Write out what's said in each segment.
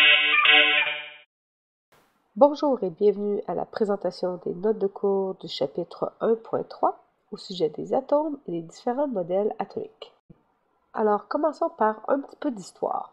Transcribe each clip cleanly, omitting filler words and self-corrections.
Bonjour et bienvenue à la présentation des notes de cours du chapitre 1.3 au sujet des atomes et des différents modèles atomiques. Alors, commençons par un petit peu d'histoire.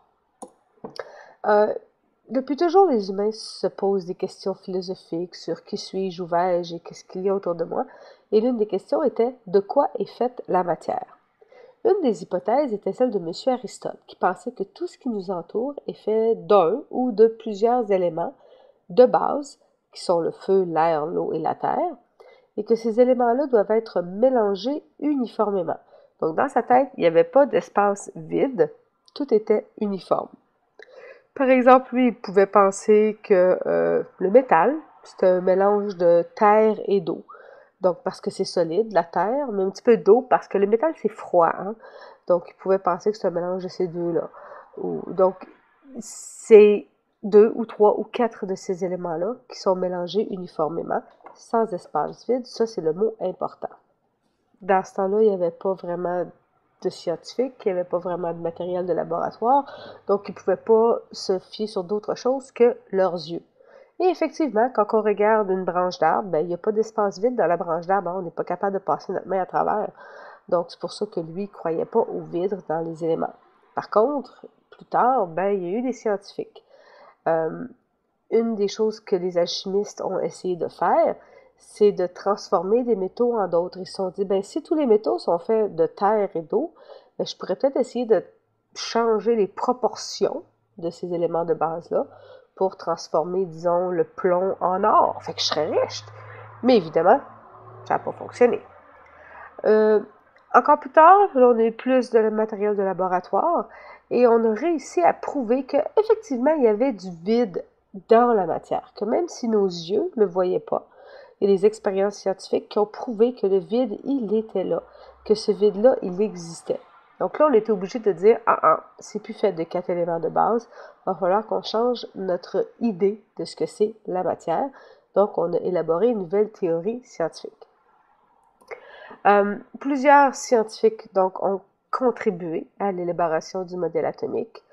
Depuis toujours, les humains se posent des questions philosophiques sur qui suis-je, où vais-je et qu'est-ce qu'il y a autour de moi. Et l'une des questions était de quoi est faite la matière. Une des hypothèses était celle de M. Aristote, qui pensait que tout ce qui nous entoure est fait d'un ou de plusieurs éléments de base, qui sont le feu, l'air, l'eau et la terre, et que ces éléments-là doivent être mélangés uniformément. Donc, dans sa tête, il n'y avait pas d'espace vide, tout était uniforme. Par exemple, lui, il pouvait penser que le métal, c'est un mélange de terre et d'eau. Donc, parce que c'est solide, la terre, mais un petit peu d'eau, parce que le métal, c'est froid. Hein? Donc, il pouvait penser que c'est un mélange de ces deux-là. Donc, c'est 2 ou 3 ou 4 de ces éléments-là qui sont mélangés uniformément, sans espace vide. Ça, c'est le mot important. Dans ce temps-là, il n'y avait pas vraiment de scientifiques, il n'y avait pas vraiment de matériel de laboratoire, donc ils ne pouvaient pas se fier sur d'autres choses que leurs yeux. Et effectivement, quand on regarde une branche d'arbre, ben, il n'y a pas d'espace vide dans la branche d'arbre, hein, on n'est pas capable de passer notre main à travers. Donc, c'est pour ça que lui ne croyait pas au vide dans les éléments. Par contre, plus tard, ben, il y a eu des scientifiques. Une des choses que les alchimistes ont essayé de faire, c'est de transformer des métaux en d'autres. Ils se sont dit, ben, si tous les métaux sont faits de terre et d'eau, ben, je pourrais peut-être essayer de changer les proportions de ces éléments de base-là pour transformer, disons, le plomb en or. Fait que je serais riche. Mais évidemment, ça n'a pas fonctionné. Encore plus tard, on a eu plus de matériel de laboratoire et on a réussi à prouver qu'effectivement, il y avait du vide dans la matière, que même si nos yeux ne le voyaient pas, il y a des expériences scientifiques qui ont prouvé que le vide, il était là, que ce vide-là, il existait. Donc là, on était obligé de dire, c'est plus fait de 4 éléments de base, il va falloir qu'on change notre idée de ce que c'est la matière. Donc, on a élaboré une nouvelle théorie scientifique. Plusieurs scientifiques donc ont contribué à l'élaboration du modèle atomique.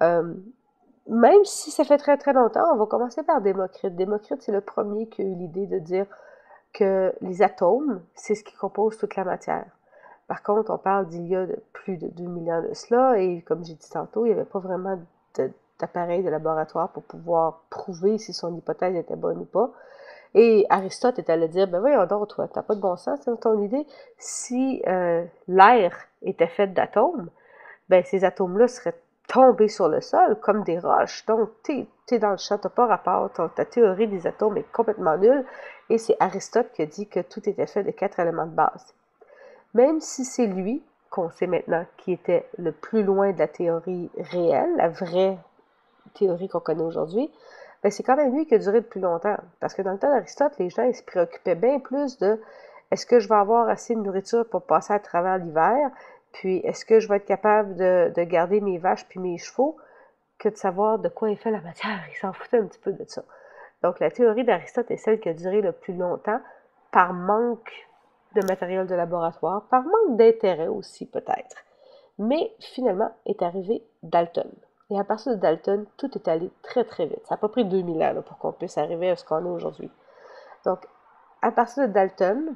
Même si ça fait très très longtemps, on va commencer par Démocrite. Démocrite, c'est le premier qui a eu l'idée de dire que les atomes, c'est ce qui compose toute la matière. Par contre, on parle d'il y a plus de 2000 ans de cela, et comme j'ai dit tantôt, il n'y avait pas vraiment d'appareil de laboratoire pour pouvoir prouver si son hypothèse était bonne ou pas. Et Aristote est allé dire, ben voyons donc, toi, t'as pas de bon sens, c'est ton idée. Si l'air était fait d'atomes, ben ces atomes-là seraient tombés sur le sol comme des roches. Donc, t'es dans le champ, t'as pas rapport, ta théorie des atomes est complètement nulle. Et c'est Aristote qui a dit que tout était fait de 4 éléments de base. Même si c'est lui, qu'on sait maintenant, qui était le plus loin de la théorie réelle, la vraie théorie qu'on connaît aujourd'hui, ben c'est quand même lui qui a duré le plus longtemps. Parce que dans le temps d'Aristote, les gens ils se préoccupaient bien plus de est-ce que je vais avoir assez de nourriture pour passer à travers l'hiver, puis est-ce que je vais être capable de garder mes vaches puis mes chevaux, que de savoir de quoi est fait la matière. Ils s'en foutaient un petit peu de ça. Donc la théorie d'Aristote est celle qui a duré le plus longtemps par manque de matériel de laboratoire, par manque d'intérêt aussi peut-être. Mais finalement est arrivé Dalton. Et à partir de Dalton, tout est allé très très vite. Ça n'a pas pris 2000 ans là, pour qu'on puisse arriver à ce qu'on est aujourd'hui. Donc, à partir de Dalton,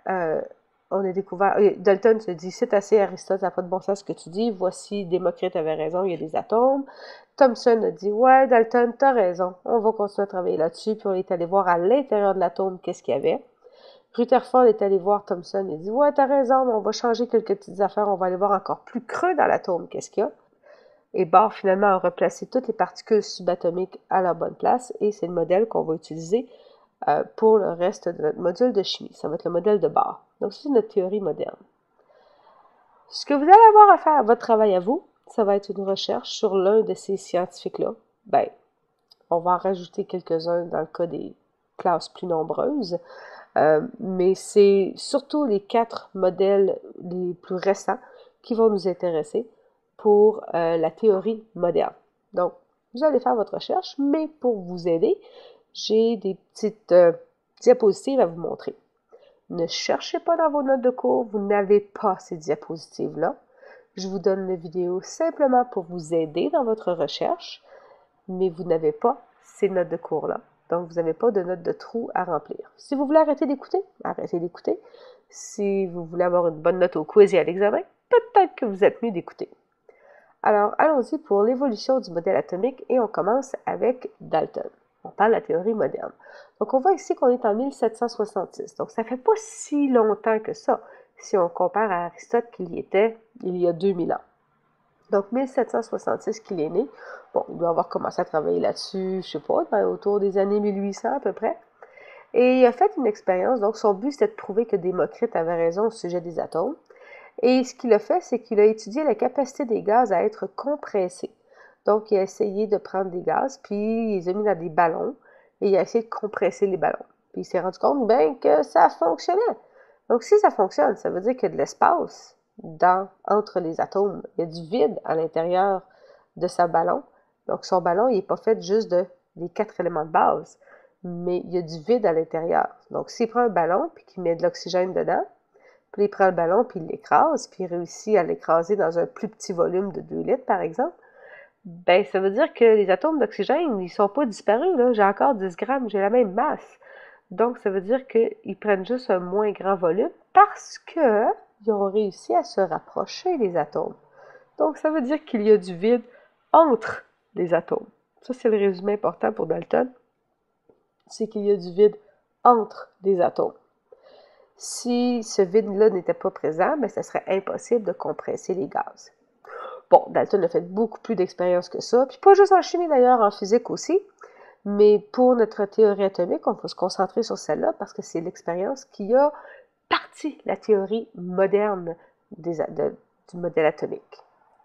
on a découvert... Dalton se dit, c'est assez Aristote, ça n'a pas de bon sens ce que tu dis. Voici, Démocrite avait raison, il y a des atomes. Thomson a dit, ouais, Dalton, t'as raison. On va continuer à travailler là-dessus. Puis on est allé voir à l'intérieur de l'atome qu'est-ce qu'il y avait. Rutherford est allé voir Thomson et dit, ouais, t'as raison, mais on va changer quelques petites affaires. On va aller voir encore plus creux dans l'atome qu'est-ce qu'il y a. Et Bohr, finalement, a replacé toutes les particules subatomiques à leur bonne place, et c'est le modèle qu'on va utiliser pour le reste de notre module de chimie. Ça va être le modèle de Bohr. Donc, c'est notre théorie moderne. Ce que vous allez avoir à faire, votre travail à vous, ça va être une recherche sur l'un de ces scientifiques-là. Ben, on va en rajouter quelques-uns dans le cas des classes plus nombreuses, mais c'est surtout les 4 modèles les plus récents qui vont nous intéresser pour la théorie moderne. Donc, vous allez faire votre recherche, mais pour vous aider, j'ai des petites diapositives à vous montrer. Ne cherchez pas dans vos notes de cours, vous n'avez pas ces diapositives-là. Je vous donne la vidéo simplement pour vous aider dans votre recherche, mais vous n'avez pas ces notes de cours-là. Donc, vous n'avez pas de notes de trou à remplir. Si vous voulez arrêter d'écouter, arrêtez d'écouter. Si vous voulez avoir une bonne note au quiz et à l'examen, peut-être que vous êtes mieux d'écouter. Alors, allons-y pour l'évolution du modèle atomique et on commence avec Dalton. On parle de la théorie moderne. Donc, on voit ici qu'on est en 1766. Donc, ça fait pas si longtemps que ça, si on compare à Aristote qu'il y était il y a 2000 ans. Donc, 1766 qu'il est né. Bon, il doit avoir commencé à travailler là-dessus, je sais pas, autour des années 1800 à peu près. Et il a fait une expérience. Donc, son but, c'était de prouver que Démocrite avait raison au sujet des atomes. Et ce qu'il a fait, c'est qu'il a étudié la capacité des gaz à être compressés. Donc, il a essayé de prendre des gaz, puis il les a mis dans des ballons, et il a essayé de compresser les ballons. Puis il s'est rendu compte, bien, que ça fonctionnait. Donc, si ça fonctionne, ça veut dire qu'il y a de l'espace entre les atomes. Il y a du vide à l'intérieur de son ballon. Donc, son ballon, il n'est pas fait juste des 4 éléments de base, mais il y a du vide à l'intérieur. Donc, s'il prend un ballon, puis qu'il met de l'oxygène dedans, puis il prend le ballon, puis il l'écrase, puis il réussit à l'écraser dans un plus petit volume de 2 litres, par exemple, ben ça veut dire que les atomes d'oxygène, ils sont pas disparus, là. J'ai encore 10 grammes, j'ai la même masse. Donc, ça veut dire qu'ils prennent juste un moins grand volume parce que ils ont réussi à se rapprocher, les atomes. Donc, ça veut dire qu'il y a du vide entre les atomes. Ça, c'est le résumé important pour Dalton. C'est qu'il y a du vide entre les atomes. Si ce vide-là n'était pas présent, bien, ça serait impossible de compresser les gaz. Bon, Dalton a fait beaucoup plus d'expériences que ça, puis pas juste en chimie d'ailleurs, en physique aussi, mais pour notre théorie atomique, on va se concentrer sur celle-là parce que c'est l'expérience qui a parti la théorie moderne du modèle atomique.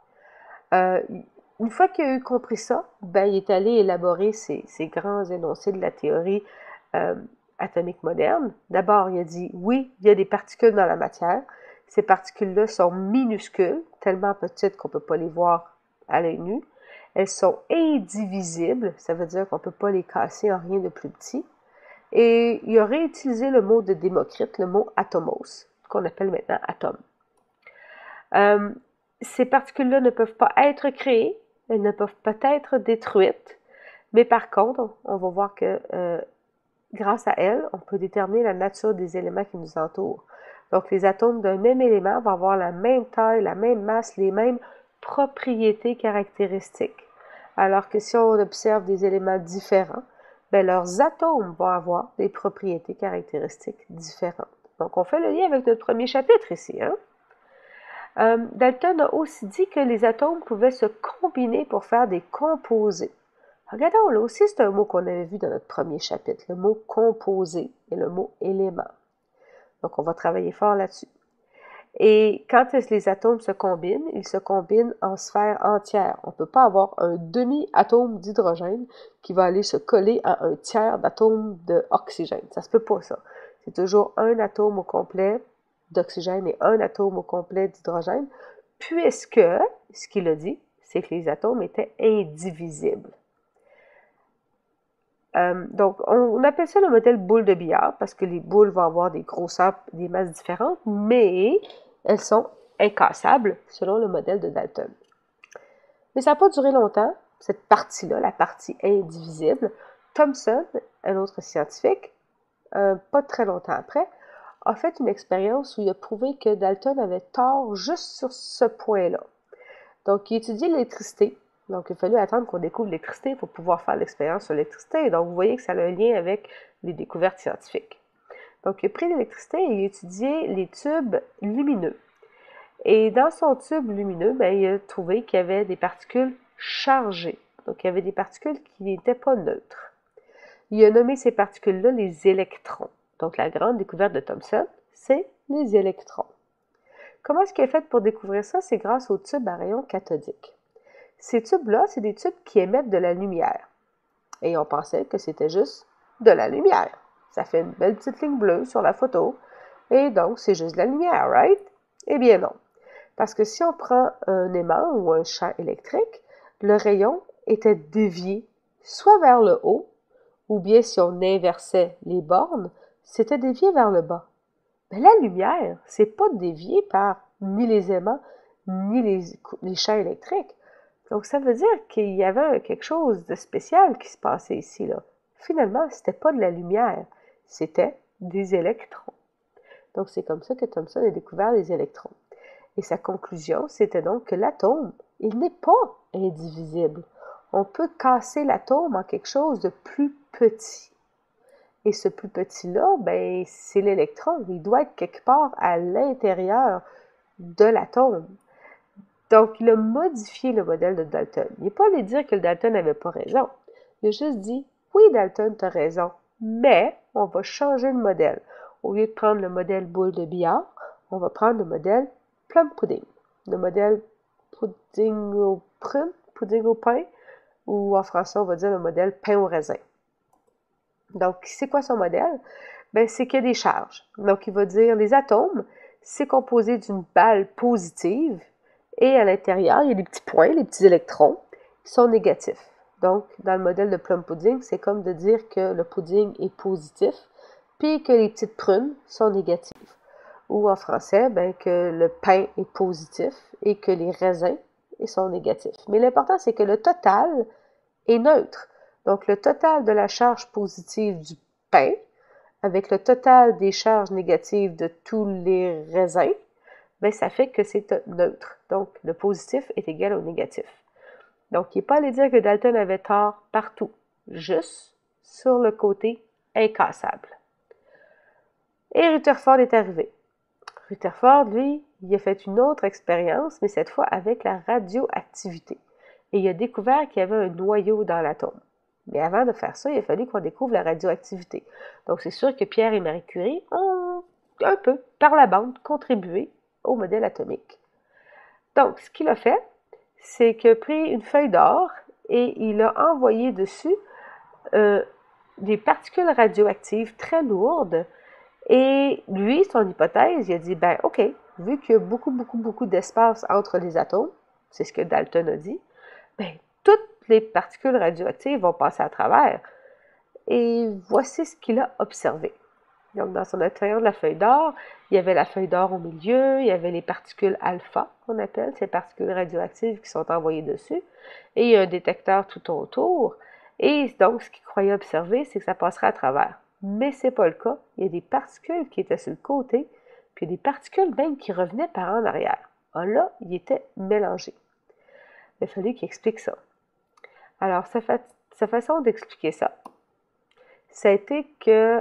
Une fois qu'il a eu compris ça, ben, il est allé élaborer ces grands énoncés de la théorie atomique moderne. D'abord, il a dit, oui, il y a des particules dans la matière. Ces particules-là sont minuscules, tellement petites qu'on ne peut pas les voir à l'œil nu. Elles sont indivisibles, ça veut dire qu'on ne peut pas les casser en rien de plus petit. Et il a réutilisé le mot de Démocrite, le mot atomos, qu'on appelle maintenant atome. Ces particules-là ne peuvent pas être créées, elles ne peuvent pas être détruites, mais par contre, on va voir que grâce à elles, on peut déterminer la nature des éléments qui nous entourent. Donc, les atomes d'un même élément vont avoir la même taille, la même masse, les mêmes propriétés caractéristiques. Alors que si on observe des éléments différents, bien, leurs atomes vont avoir des propriétés caractéristiques différentes. Donc, on fait le lien avec notre premier chapitre ici, hein? Dalton a aussi dit que les atomes pouvaient se combiner pour faire des composés. Regardons, là aussi, c'est un mot qu'on avait vu dans notre premier chapitre, le mot composé et le mot élément. Donc, on va travailler fort là-dessus. Et quand les atomes se combinent, ils se combinent en sphères entières. On ne peut pas avoir un demi-atome d'hydrogène qui va aller se coller à un tiers d'atome d'oxygène. Ça se peut pas, ça. C'est toujours un atome au complet d'oxygène et un atome au complet d'hydrogène, puisque, ce qu'il a dit, c'est que les atomes étaient indivisibles. Donc, on appelle ça le modèle boule de billard, parce que les boules vont avoir des grosseurs, des masses différentes, mais elles sont incassables selon le modèle de Dalton. Mais ça n'a pas duré longtemps, cette partie-là, la partie indivisible. Thomson, un autre scientifique, pas très longtemps après, a fait une expérience où il a prouvé que Dalton avait tort juste sur ce point-là. Donc, il étudiait l'électricité. Donc, il a fallu attendre qu'on découvre l'électricité pour pouvoir faire l'expérience sur l'électricité. Donc, vous voyez que ça a un lien avec les découvertes scientifiques. Donc, il a pris l'électricité et il a étudié les tubes lumineux. Et dans son tube lumineux, bien, il a trouvé qu'il y avait des particules chargées. Donc, il y avait des particules qui n'étaient pas neutres. Il a nommé ces particules-là les électrons. Donc, la grande découverte de Thomson, c'est les électrons. Comment est-ce qu'il a fait pour découvrir ça? C'est grâce aux tubes à rayons cathodiques. Ces tubes-là, c'est des tubes qui émettent de la lumière. Et on pensait que c'était juste de la lumière. Ça fait une belle petite ligne bleue sur la photo. Et donc, c'est juste de la lumière, right? Eh bien non. Parce que si on prend un aimant ou un champ électrique, le rayon était dévié soit vers le haut, ou bien si on inversait les bornes, c'était dévié vers le bas. Mais la lumière, c'est pas dévié par ni les aimants, ni les champs électriques. Donc, ça veut dire qu'il y avait quelque chose de spécial qui se passait ici, là. Finalement, c'était pas de la lumière, c'était des électrons. Donc, c'est comme ça que Thomson a découvert les électrons. Et sa conclusion, c'était donc que l'atome, il n'est pas indivisible. On peut casser l'atome en quelque chose de plus petit. Et ce plus petit-là, ben, c'est l'électron. Il doit être quelque part à l'intérieur de l'atome. Donc, il a modifié le modèle de Dalton. Il n'est pas allé dire que Dalton n'avait pas raison. Il a juste dit, oui, Dalton, tu as raison, mais on va changer le modèle. Au lieu de prendre le modèle boule de billard, on va prendre le modèle plum pudding. Le modèle pudding au prune, pudding au pain, ou en français, on va dire le modèle pain au raisin. Donc, c'est quoi son modèle? Ben, c'est qu'il y a des charges. Donc, il va dire les atomes, c'est composé d'une balle positive et à l'intérieur, il y a des petits points, les petits électrons, qui sont négatifs. Donc, dans le modèle de plum pudding, c'est comme de dire que le pudding est positif, puis que les petites prunes sont négatives. Ou en français, ben, que le pain est positif et que les raisins sont négatifs. Mais l'important, c'est que le total est neutre. Donc, le total de la charge positive du pain avec le total des charges négatives de tous les raisins, ben, ça fait que c'est neutre. Donc, le positif est égal au négatif. Donc, il n'est pas allé dire que Dalton avait tort partout, juste sur le côté incassable. Et Rutherford est arrivé. Rutherford, lui, il a fait une autre expérience, mais cette fois avec la radioactivité. Et il a découvert qu'il y avait un noyau dans l'atome. Mais avant de faire ça, il a fallu qu'on découvre la radioactivité. Donc, c'est sûr que Pierre et Marie Curie ont un peu, par la bande, contribué au modèle atomique. Donc, ce qu'il a fait, c'est qu'il a pris une feuille d'or et il a envoyé dessus des particules radioactives très lourdes. Et lui, son hypothèse, il a dit, ben OK, vu qu'il y a beaucoup d'espace entre les atomes, c'est ce que Dalton a dit, ben toutes les particules radioactives vont passer à travers. Et voici ce qu'il a observé. Donc, dans son expérience de la feuille d'or, il y avait la feuille d'or au milieu, il y avait les particules alpha, qu'on appelle, ces particules radioactives qui sont envoyées dessus, et il y a un détecteur tout autour. Et donc, ce qu'il croyait observer, c'est que ça passerait à travers. Mais ce n'est pas le cas. Il y a des particules qui étaient sur le côté, puis des particules même qui revenaient par en arrière. Alors là, il était mélangé. Il a fallu qu'il explique ça. Alors, sa façon d'expliquer ça, ça a été que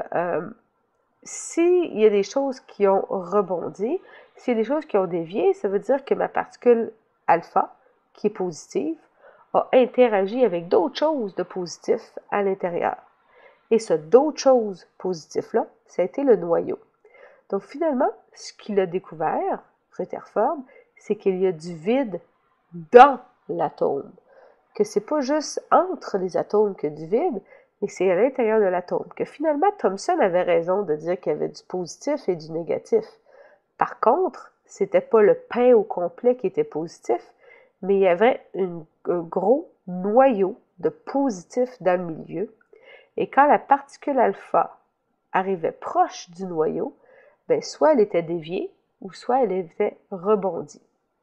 s'il y a des choses qui ont rebondi, s'il y a des choses qui ont dévié, ça veut dire que ma particule alpha, qui est positive, a interagi avec d'autres choses de positif à l'intérieur. Et ce d'autres choses positives-là, ça a été le noyau. Donc finalement, ce qu'il a découvert, Rutherford, c'est qu'il y a du vide dans l'atome. Que c'est pas juste entre les atomes qu'il y a du vide, mais c'est à l'intérieur de l'atome. Que finalement, Thomson avait raison de dire qu'il y avait du positif et du négatif. Par contre, c'était pas le pain au complet qui était positif, mais il y avait un gros noyau de positif dans le milieu. Et quand la particule alpha arrivait proche du noyau, ben soit elle était déviée, ou soit elle était rebondie.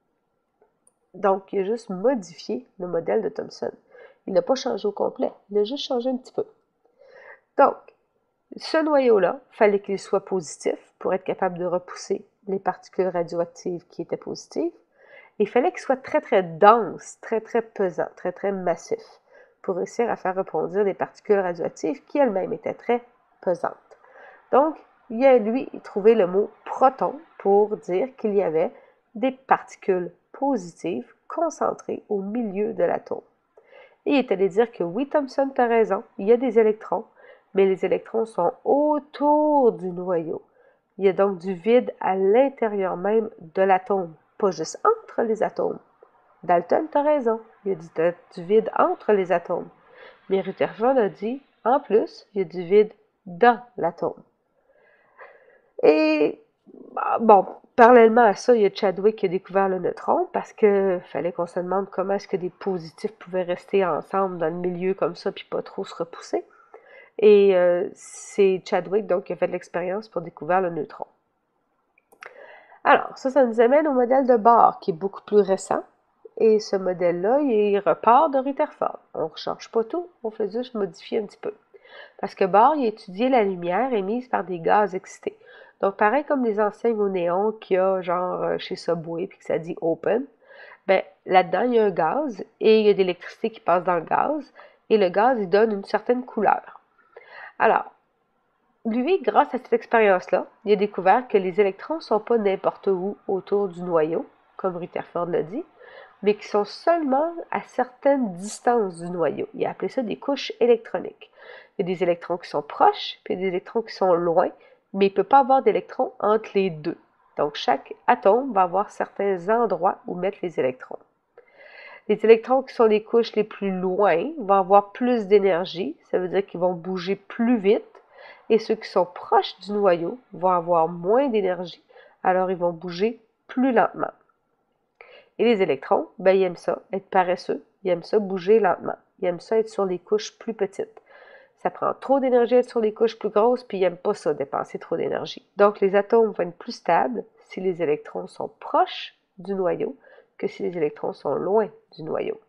Donc, il a juste modifié le modèle de Thomson. Il n'a pas changé au complet, il a juste changé un petit peu. Donc, ce noyau-là, il fallait qu'il soit positif pour être capable de repousser les particules radioactives qui étaient positives. Il fallait qu'il soit très dense, très pesant, très massif pour réussir à faire rebondir les particules radioactives qui elles-mêmes étaient très pesantes. Donc, il a, lui, trouvé le mot proton pour dire qu'il y avait des particules positives concentrées au milieu de l'atome. Et il est allé dire que oui, Thomson, tu as raison, il y a des électrons, mais les électrons sont autour du noyau. Il y a donc du vide à l'intérieur même de l'atome, pas juste entre les atomes. Dalton, tu as raison, il y a du vide entre les atomes. Mais Rutherford a dit, en plus, il y a du vide dans l'atome. Et bon, parallèlement à ça, il y a Chadwick qui a découvert le neutron parce qu'il fallait qu'on se demande comment est-ce que des positifs pouvaient rester ensemble dans le milieu comme ça puis pas trop se repousser. Et c'est Chadwick donc qui a fait l'expérience pour découvrir le neutron. Alors, ça nous amène au modèle de Bohr qui est beaucoup plus récent Et ce modèle-là, il repart de Rutherford. On ne rechange pas tout, on fait juste modifier un petit peu. Parce que Bohr, il a étudié la lumière émise par des gaz excités. Donc, pareil comme les enseignes au néon qu'il y a genre chez Subway, puis que ça dit open, ben là-dedans, il y a un gaz et il y a de l'électricité qui passe dans le gaz. Et le gaz, il donne une certaine couleur. Alors, lui, grâce à cette expérience-là, il a découvert que les électrons ne sont pas n'importe où autour du noyau, comme Rutherford l'a dit, mais qui sont seulement à certaines distances du noyau. Il a appelé ça des couches électroniques. Il y a des électrons qui sont proches, puis il y a des électrons qui sont loin, mais il ne peut pas avoir d'électrons entre les deux. Donc, chaque atome va avoir certains endroits où mettre les électrons. Les électrons qui sont les couches les plus loin vont avoir plus d'énergie, ça veut dire qu'ils vont bouger plus vite, et ceux qui sont proches du noyau vont avoir moins d'énergie, alors ils vont bouger plus lentement. Et les électrons, ben, ils aiment ça, être paresseux, ils aiment ça bouger lentement, ils aiment ça être sur les couches plus petites. Ça prend trop d'énergie être sur les couches plus grosses, puis ils n'aiment pas ça, dépenser trop d'énergie. Donc les atomes vont être plus stables si les électrons sont proches du noyau que si les électrons sont loin du noyau.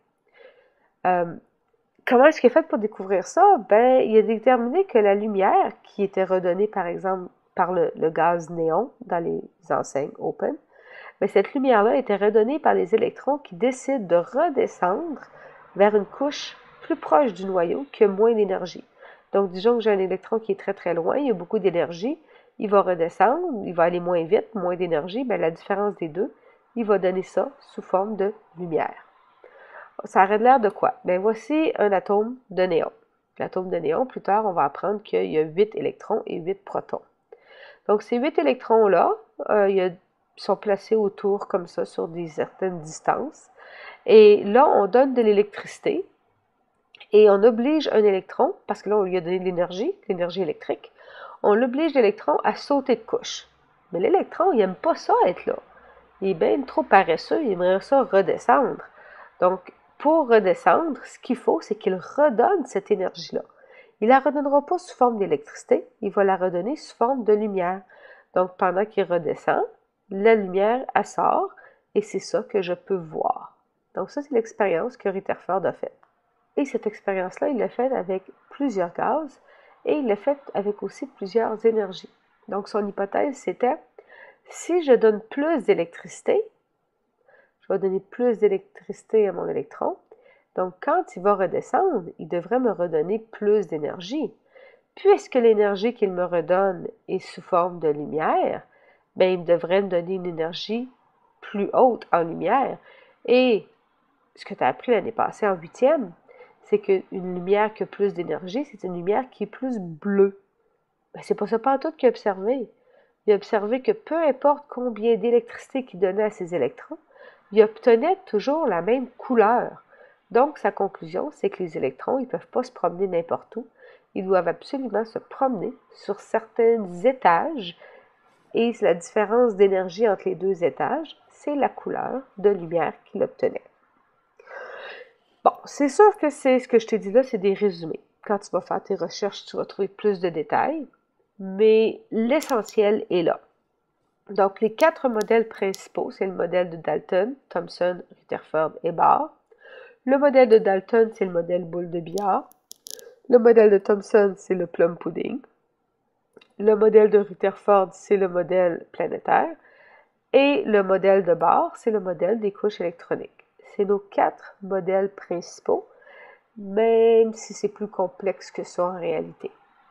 Comment est-ce qu'il a fait pour découvrir ça? Ben, il a déterminé que la lumière qui était redonnée, par exemple, par le gaz néon dans les enseignes open, ben, cette lumière-là était redonnée par les électrons qui décident de redescendre vers une couche plus proche du noyau qui a moins d'énergie. Donc, disons que j'ai un électron qui est très très loin, il y a beaucoup d'énergie, il va redescendre, il va aller moins vite, moins d'énergie, ben, la différence des deux, il va donner ça sous forme de lumière. Ça aurait l'air de quoi? Ben, voici un atome de néon. L'atome de néon, plus tard, on va apprendre qu'il y a 8 électrons et 8 protons. Donc, ces 8 électrons-là, ils sont placés autour comme ça sur des certaines distances. Et là, on donne de l'électricité et on oblige un électron, parce que là, on lui a donné de l'énergie électrique, on l'oblige l'électron à sauter de couche. Mais l'électron, il n'aime pas ça être là. Il est bien trop paresseux, il aimerait ça redescendre. Donc, pour redescendre, ce qu'il faut, c'est qu'il redonne cette énergie-là. Il ne la redonnera pas sous forme d'électricité, il va la redonner sous forme de lumière. Donc, pendant qu'il redescend, la lumière, elle sort, et c'est ça que je peux voir. Donc, ça, c'est l'expérience que Rutherford a faite. Et cette expérience-là, il l'a faite avec plusieurs gaz, et il l'a faite avec aussi plusieurs énergies. Donc, son hypothèse, c'était, si je donne plus d'électricité, je vais donner plus d'électricité à mon électron. Donc, quand il va redescendre, il devrait me redonner plus d'énergie. Puisque l'énergie qu'il me redonne est sous forme de lumière, ben, il devrait me donner une énergie plus haute en lumière. Et ce que tu as appris l'année passée en 8e, c'est qu'une lumière qui a plus d'énergie, c'est une lumière qui est plus bleue. Ben, c'est pas ça pantoute qu'il a observé. Il a observé que peu importe combien d'électricité qu'il donnait à ses électrons, il obtenait toujours la même couleur. Donc, sa conclusion, c'est que les électrons, ils ne peuvent pas se promener n'importe où. Ils doivent absolument se promener sur certains étages. Et la différence d'énergie entre les deux étages, c'est la couleur de lumière qu'il obtenait. Bon, c'est sûr que c'est ce que je t'ai dit là, c'est des résumés. Quand tu vas faire tes recherches, tu vas trouver plus de détails, mais l'essentiel est là. Donc, les 4 modèles principaux, c'est le modèle de Dalton, Thomson, Rutherford et Bohr. Le modèle de Dalton, c'est le modèle boule de billard. Le modèle de Thomson, c'est le plum pudding. Le modèle de Rutherford, c'est le modèle planétaire. Et le modèle de Bohr, c'est le modèle des couches électroniques. C'est nos 4 modèles principaux, même si c'est plus complexe que ça en réalité.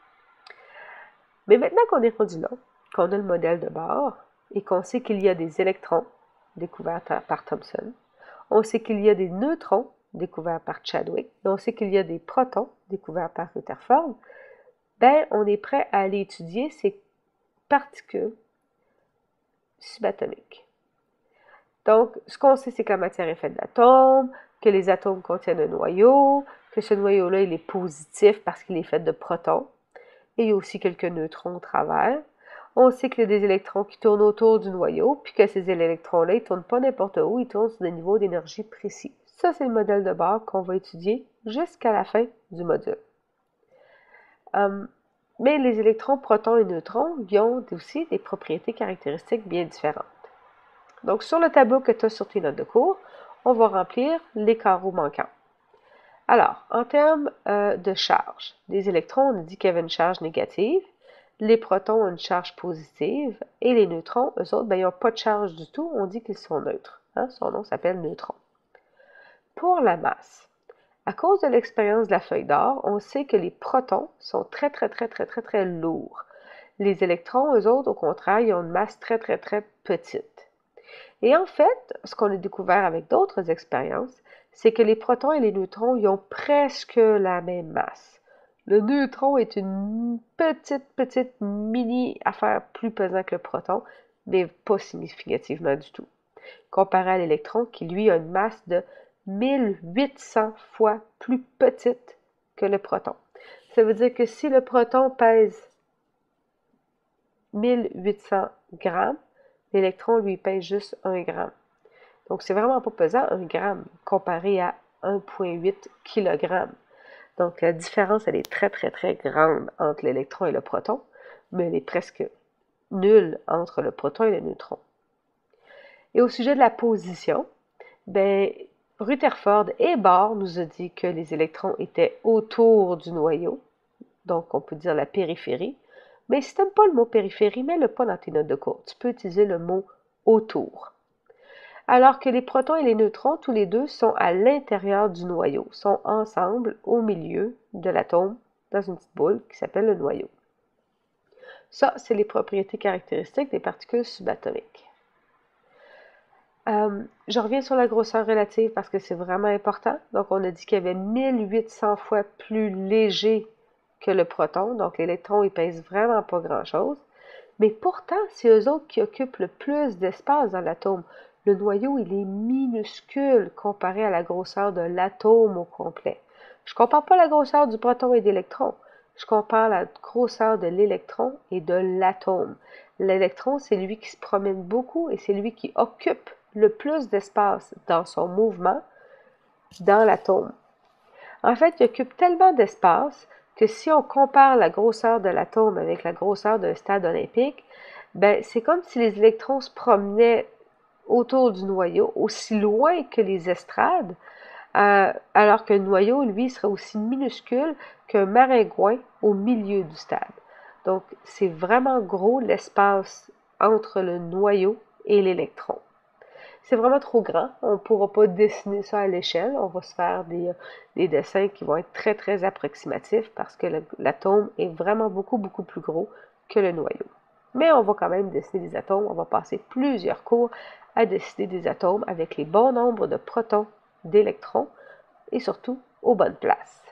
Mais maintenant qu'on est rendu là, qu'on a le modèle de Bohr, et qu'on sait qu'il y a des électrons découverts par Thomson, on sait qu'il y a des neutrons découverts par Chadwick, et on sait qu'il y a des protons découverts par Rutherford, ben on est prêt à aller étudier ces particules subatomiques. Donc, ce qu'on sait, c'est que la matière est faite d'atomes, que les atomes contiennent un noyau, que ce noyau-là, il est positif parce qu'il est fait de protons, et il y a aussi quelques neutrons au travers. On sait qu'il y a des électrons qui tournent autour du noyau, puis que ces électrons-là, ils ne tournent pas n'importe où, ils tournent sur des niveaux d'énergie précis. Ça, c'est le modèle de Bohr qu'on va étudier jusqu'à la fin du module. Mais les électrons, protons et neutrons, ils ont aussi des propriétés caractéristiques bien différentes. Donc, sur le tableau que tu as sur tes notes de cours, on va remplir les carreaux manquants. Alors, en termes de charge, les électrons, on a dit qu'il y avait une charge négative, les protons ont une charge positive, et les neutrons, eux autres, ils n'ont pas de charge du tout, on dit qu'ils sont neutres. Hein? Son nom s'appelle neutron. Pour la masse, à cause de l'expérience de la feuille d'or, on sait que les protons sont très, très, très, très, très, très lourds. Les électrons, eux autres, au contraire, ils ont une masse très, très, très petite. Et en fait, ce qu'on a découvert avec d'autres expériences, c'est que les protons et les neutrons, ils ont presque la même masse. Le neutron est une petite, petite mini affaire plus pesante que le proton, mais pas significativement du tout. Comparé à l'électron, qui lui a une masse de 1800 fois plus petite que le proton. Ça veut dire que si le proton pèse 1800 grammes, l'électron, lui, pèse juste 1 gramme. Donc, c'est vraiment pas pesant, 1 gramme, comparé à 1,8 kg. Donc, la différence, elle est très, très, très grande entre l'électron et le proton, mais elle est presque nulle entre le proton et le neutron. Et au sujet de la position, Rutherford et Bohr nous ont dit que les électrons étaient autour du noyau, donc on peut dire la périphérie. Mais si tu n'aimes pas le mot périphérie, mets-le pas dans tes notes de cours. Tu peux utiliser le mot autour. Alors que les protons et les neutrons, tous les deux, sont à l'intérieur du noyau, sont ensemble au milieu de l'atome, dans une petite boule qui s'appelle le noyau. Ça, c'est les propriétés caractéristiques des particules subatomiques. Je reviens sur la grosseur relative parce que c'est vraiment important. Donc, on a dit qu'il y avait 1800 fois plus léger que le proton. Donc, l'électron, il pèse vraiment pas grand-chose. Mais pourtant, c'est eux autres qui occupent le plus d'espace dans l'atome. Le noyau, il est minuscule comparé à la grosseur de l'atome au complet. Je ne compare pas la grosseur du proton et de l'électron. Je compare la grosseur de l'électron et de l'atome. L'électron, c'est lui qui se promène beaucoup et c'est lui qui occupe le plus d'espace dans son mouvement dans l'atome. En fait, il occupe tellement d'espace que si on compare la grosseur de l'atome avec la grosseur d'un stade olympique, c'est comme si les électrons se promenaient autour du noyau, aussi loin que les estrades, alors qu'un noyau, lui, serait aussi minuscule qu'un maringouin au milieu du stade. Donc, c'est vraiment gros l'espace entre le noyau et l'électron. C'est vraiment trop grand. On ne pourra pas dessiner ça à l'échelle. On va se faire des dessins qui vont être très, très approximatifs parce que l'atome est vraiment beaucoup, beaucoup plus gros que le noyau. Mais on va quand même dessiner des atomes. On va passer plusieurs cours à dessiner des atomes avec les bons nombres de protons, d'électrons et surtout aux bonnes places.